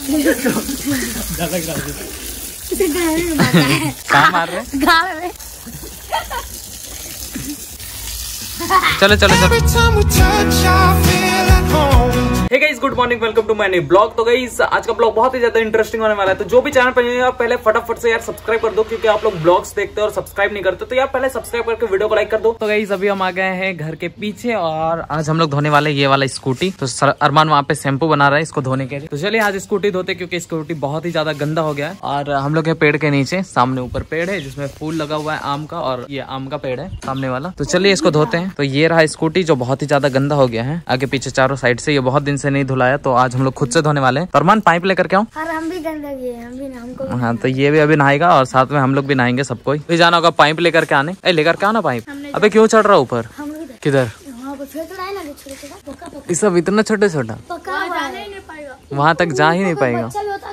कहाँ मार रहे? चलो चलो hey guys, good morning, welcome to my new blog. तो गाइस आज का ब्लॉग बहुत ही ज्यादा इंटरेस्टिंग होने वाला है। तो जो भी चैनल पर आप पहले फटाफट से यार सब्सक्राइब कर दो, क्योंकि आप लोग ब्लॉग्स देखते हो और सब्सक्राइब नहीं करते, तो यार पहले सब्सक्राइब करके वीडियो को लाइक कर दो। तो गाइस अभी हम आ गए हैं घर के पीछे और आज हम लोग धोने वाले ये वाला स्कूटी। तो अरमान वहाँ पे शैम्पू बना रहा है इसको धोने के लिए। तो चलिए आज स्कूटी धोते, क्योंकि स्कूटी बहुत ही ज्यादा गंदा हो गया है। और हम लोग पेड़ के नीचे, सामने ऊपर पेड़ है जिसमें फूल लगा हुआ है आम का, और ये आम का पेड़ है सामने वाला। तो चलिए इसको धोते हैं। तो ये रहा स्कूटी जो बहुत ही ज्यादा गंदा हो गया है, आगे पीछे चारों साइड से। ये बहुत दिन से नहीं धुलाया, तो आज हम लोग खुद से धोने वाले हैं। अरमान पाइप लेकर के आओ। हम भी गंदगी है, हम भी ना, हमको भी। हाँ, तो ये भी अभी नहाएगा और साथ में हम लोग भी नहाएंगे। सबको भी जाना होगा पाइप लेकर के आने। लेकर के आना पाइप। अबे क्यों चढ़ रहा ऊपर? किधर? ये सब इतना छोटे छोटा, वहाँ तक जा ही नहीं पाएगा।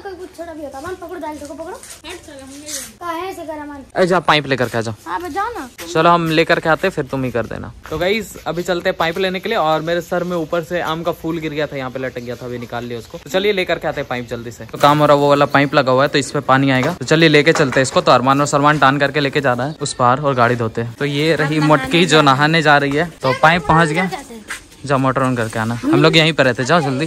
जा पाइप लेकर के आ जाओ। चलो हम लेकर के आते, फिर तुम ही कर देना। तो गाइस अभी चलते हैं पाइप लेने के लिए। और मेरे सर में ऊपर से आम का फूल गिर गया था, यहाँ पे लटक गया था, अभी निकाल लिया उसको। तो चलिए लेकर के आते हैं पाइप जल्दी से। तो काम हो रहा, वो वाला पाइप लगा हुआ है तो इस पे पानी आएगा। तो चलिए लेके चलते हैं इसको। तो अरमान और सलमान टान करके लेके जा रहा है उस पार और गाड़ी धोते हैं। तो ये रही मोटकी जो नहाने जा रही है। तो पाइप पहुँच गया, जाओ मोटर ऑन करके आना। हम लोग यहीं पर रहते, जाओ जल्दी।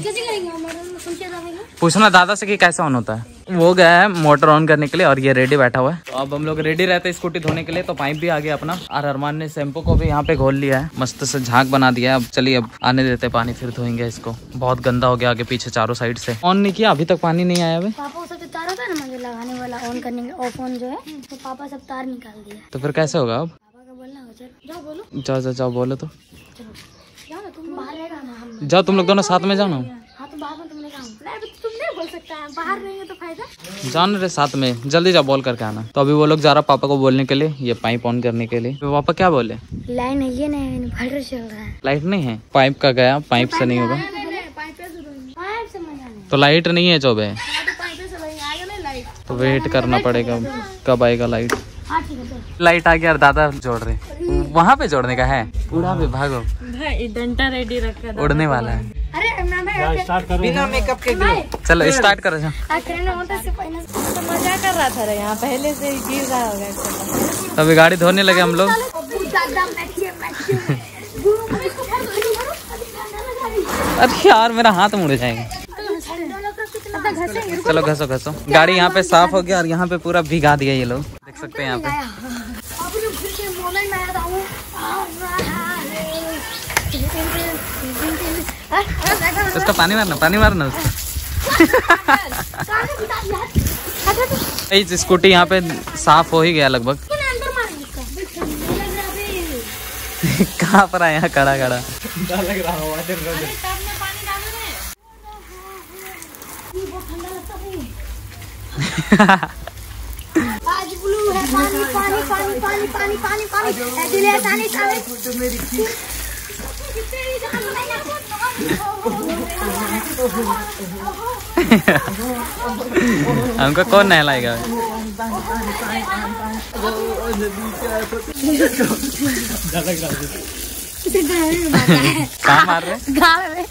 पूछना दादा से कि कैसा ऑन होता है। वो गया है मोटर ऑन करने के लिए और ये रेडी बैठा हुआ है। तो अब हम लोग रेडी रहते हैं स्कूटी धोने के लिए। तो पाइप भी आ गया अपना, और अरमान ने शैम्पू को भी यहाँ पे घोल लिया है, मस्त से झाग बना दिया है। अब चलिए अब आने देते पानी, फिर धोएंगे इसको। बहुत गंदा हो गया आगे पीछे चारों साइड से। ऑन नहीं किया अभी तक, पानी नहीं आया अभी। पापा सब तार होता है ना मुझे लगाने वाला, ऑन करने के ऑफ ऑन जो है, तो पापा सब तार निकाल दिया। तो फिर कैसे होगा अब? पापा का बोलना हो, जाओ बोलो। जाओ बोलो। तो तुम बाहर रहेगा ना, जाओ तुम लोग दोनों साथ में जाओ ना। हाँ तो बाहर में तुमने काम, तुम नहीं बोल सकता है, बाहर रहेंगे तो फायदा। जान रहे साथ में, जल्दी जाओ बोल करके आना। तो अभी वो लोग जा रहा पापा को बोलने के लिए, ये पाइप ऑन करने के लिए। तो पापा क्या बोले? लाइन है ये नहीं, इन्वर्टर चल रहा है। लाइट नहीं है, पाइप का गया, पाइप से नहीं होगा। तो लाइट नहीं है चौबे, तो वेट करना पड़ेगा कब आएगा लाइट। लाइट आ गया और दादा जोड़ रहे, वहाँ पे जोड़ने का है। उड़ा पे भागो, डंडा रेडी रखा, उड़ने वाला है। अरे बिना मेकअप के चलो स्टार्ट करो। मजा कर रहा था यहाँ, पहले से गिर रहा होगा। तो अभी गाड़ी धोने लगे हम लोग। अरे यार मेरा हाथ मुड़ जाएगा। चलो घसो। गाड़ी यहाँ पे साफ हो गया और यहाँ पे पूरा भिगा दिया ये लोग, देख सकते हैं यहाँ पे। उसका पानी मारना उसको। इस स्कूटी यहाँ पे साफ हो ही गया लगभग। कहाँ पर आया खड़ा लग रहा। आज ब्लू है, पानी हमको कौन नहलाएगा? कहाँ मार रहे?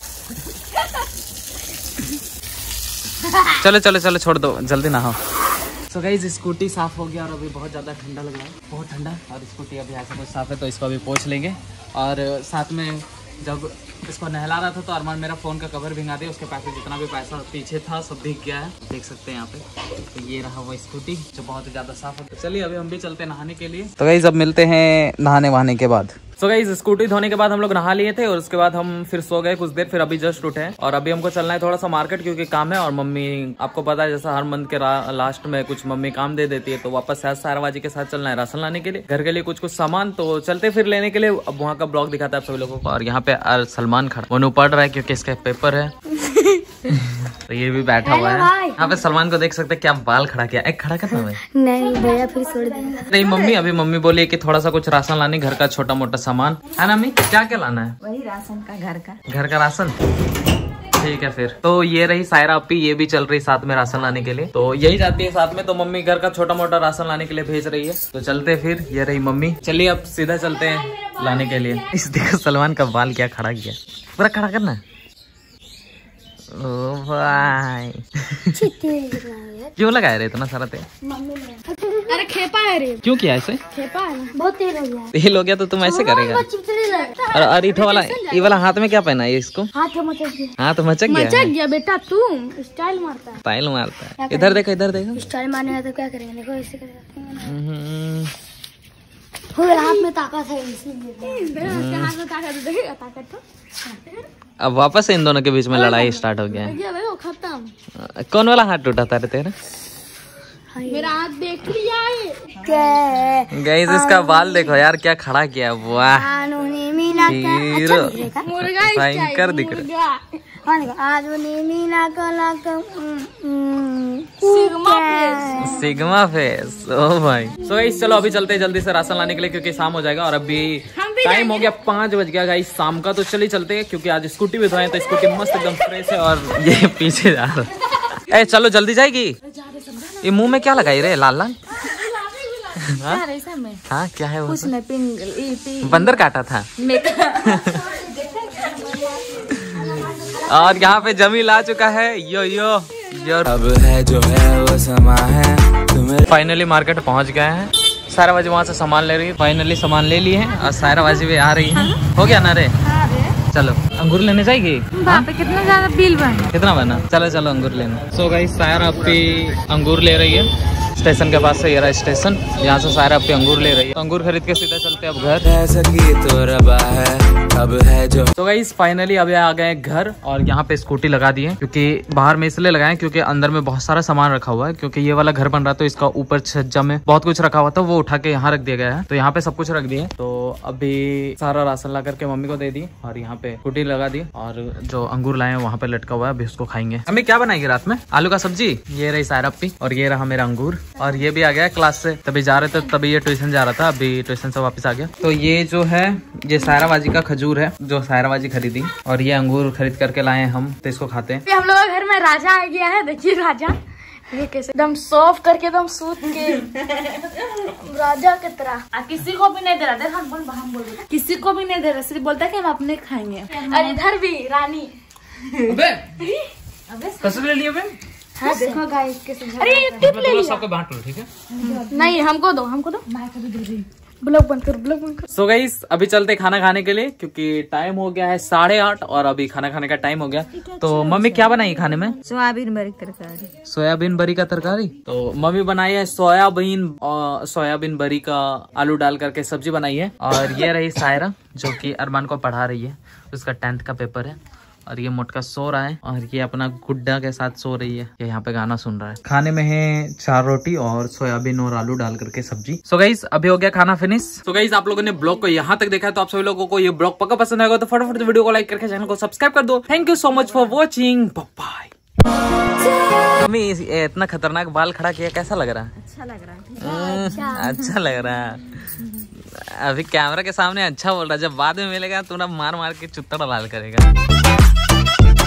चलो छोड़ दो, जल्दी नहाओ। तो गाइस स्कूटी साफ हो गया और अभी बहुत ज़्यादा ठंडा लग रहा है, बहुत ठंडा। और स्कूटी अभी ऐसा कुछ साफ है तो इसको अभी पोंछ लेंगे। और साथ में जब इसको नहला रहा था तो अरमान मेरा फ़ोन का कवर भिंगा दिया, उसके पैसे जितना भी पैसा पीछे था सब भीग गया है, देख सकते हैं यहाँ पे। तो ये रहा वो स्कूटी जो बहुत ही ज़्यादा साफ है। चलिए अभी हम भी चलते हैं नहाने के लिए। तो गाइस अब मिलते हैं नहाने वहाने के बाद। तो गाइस स्कूटी धोने के बाद हम लोग नहा लिए थे और उसके बाद हम फिर सो गए कुछ देर, फिर अभी जस्ट उठे हैं। और अभी हमको चलना है थोड़ा सा मार्केट, क्योंकि काम है। और मम्मी आपको पता है जैसा हर मंथ के लास्ट में कुछ मम्मी काम दे देती है, तो वापस साराबाजी के साथ चलना है राशन लाने के लिए, घर के लिए कुछ सामान। तो चलते फिर लेने के लिए। अब वहाँ का ब्लॉग दिखाता है आप सभी लोगों को। और यहाँ पे सलमान खड़ा, वो पढ़ रहा है क्योंकि इसका पेपर है। तो ये भी बैठा हुआ है यहाँ पे। सलमान को देख सकते हैं क्या बाल खड़ा किया। एक खड़ा करना है नहीं भैया, फिर छोड़ देना। नहीं मम्मी, अभी मम्मी बोली कि थोड़ा सा कुछ राशन लाने, घर का छोटा मोटा सामान है ना। मम्मी क्या लाना है? वही राशन का, घर का राशन। ठीक है फिर। तो ये रही सायरा अपी, ये भी चल रही साथ में राशन लाने के लिए। तो यही जाती है साथ में, तो मम्मी घर का छोटा मोटा राशन लाने के लिए भेज रही है। तो चलते फिर, ये रही मम्मी। चलिए अब सीधा चलते हैं लाने के लिए। इस देखो सलमान का बाल क्या खड़ा किया, पूरा खड़ा करना है। ओ भाई क्यों लगाए रे इतना सारा तेल? मम्मी ने। अरे खेपा है रे। क्यों किया ऐसे? खेपा है ना, बहुत तेल हो गया। तेल हो गया तो तुम ऐसे करेगा? और इठो वाला ये वाला हाथ में क्या पहना है इसको? हाथ मचक गया। हाँ तो मचक गया। मचक गया बेटा, तुम स्टाइल मारता है। स्टाइल मारता है। इधर देखो इधर देखो। स्टाइल मारने तो क्या करेंगे, देखो ऐसे करेगा। हाथ में ताकत है इसलिए। हाथ में ताकत तो। अब वापस इन दोनों के बीच में लड़ाई स्टार्ट हो गया है। खत्म। कौन वाला हाथ टूटा था रे तेरा? मेरा हाथ देख लिया है। गाइस इसका बाल देखो यार, क्या खड़ा किया। वाह हीरो, भयंकर दिख रहा। Sigma face. ओ भाई सो गाइस चलो अभी चलते हैं जल्दी से राशन लाने के लिए, क्योंकि शाम हो जाएगा और अभी टाइम हो गया 5 बज गया गाइस शाम का। तो चलिए चलते हैं, क्योंकि आज स्कूटी भी धोए तो स्कूटी मस्त एकदम फ्रेश है। और ये पीछे जा रहा है। चलो जल्दी जाएगी। ये मुंह में क्या लगाई रे लाल लाल? हाँ क्या है वो? बंदर काटा था। और यहाँ पे जमील आ चुका है। यो यो यो अब है जो है वो समा है तुम्हें। फाइनली मार्केट पहुँच गए हैं। सारा बाजी वहाँ से सामान ले रही है। फाइनली सामान ले लिए हैं और सारा बाजी भी आ रही है। हो गया ना रे? चलो अंगूर लेने जाएगी। वहाँ पे कितना ज्यादा बिल बना? कितना बना? चलो चलो अंगूर लेने। सो गाइस सायरा अपनी अंगूर ले रही है स्टेशन के पास से। ये रहा स्टेशन, यहाँ से सायरा अपनी अंगूर ले रही है। अंगूर खरीद के सीधा चलते अब घर। तो गाइस फाइनली अभी आ गए घर और यहाँ पे स्कूटी लगा दी है, क्योंकि बाहर में इसलिए लगाए क्योंकि अंदर में बहुत सारा सामान रखा हुआ है। क्योंकि ये वाला घर बन रहा तो इसका ऊपर छज्जा में बहुत कुछ रखा हुआ था, वो उठा के यहाँ रख दिया गया है। तो यहाँ पे सब कुछ रख दिए। तो अभी सारा राशन ला करके मम्मी को दे दी और यहाँ पे स्कूटी लगा दी। और जो अंगूर लाए हैं वहाँ पे लटका हुआ है, अभी उसको खाएंगे। मम्मी क्या बनाएगी रात में? आलू का सब्जी। ये रही सायरा अपनी और ये रहा मेरा अंगूर। और ये भी आ गया क्लास से, तभी जा रहे थे, तभी ये ट्यूशन जा रहा था, अभी ट्यूशन से वापस आ गया। तो ये जो है ये सायरा बाजी का खजूर है जो सायरा बाजी खरीदी, और ये अंगूर खरीद करके लाए हैं हम, तो इसको खाते हैं। हम लोग के घर में राजा आ गया है। देखिए राजा ये कैसे एकदम सॉफ्ट करके एकदम सूत के राजा की तरह। किसी को भी नहीं दे रहा, देख हम बोल किसी को भी नहीं दे रहा, सिर्फ बोलता है कि हम अपने खाएंगे। और इधर भी रानी। कैसे ले लिए? हाँ देखो गाइस कैसे। अरे ये टिप ले लिया। सबको बांट लो ठीक है? नहीं हमको दो ब्लॉग बंद कर। सो गाइस अभी चलते खाना खाने के लिए, क्योंकि टाइम हो गया है 8:30 और अभी खाना खाने का टाइम हो गया। तो मम्मी क्या बनाई खाने में? सोयाबीन बरी तरकारी। सोयाबीन बरी का तरकारी। तो मम्मी बनाई है सोयाबीन बरी का आलू डाल करके सब्जी बनाई है। और ये रही सायरा जो कि अरमान को पढ़ा रही है, उसका 10th का पेपर है। और ये मोटका सो रहा है और ये अपना गुड्डा के साथ सो रही है। ये यहाँ पे गाना सुन रहा है। खाने में है 4 रोटी और सोयाबीन और आलू डाल करके सब्जी। सो गाइस अभी हो गया खाना फिनिश। सो गाइस आप लोगों ने ब्लॉग को यहाँ तक देखा है, तो आप सभी लोगों को ये ब्लॉग पक्का पसंद आएगा, तो फटाफट वीडियो को लाइक करके चैनल को सब्सक्राइब कर दो। Thank you so much for watching. Bye. Mummy इतना खतरनाक बाल खड़ा किया, कैसा लग रहा है? अच्छा लग रहा है। अच्छा लग रहा है। अभी कैमरा के सामने अच्छा बोल रहा है, जब बाद में मिलेगा तो ना मार मार के चुत्तड़ा लाल करेगा।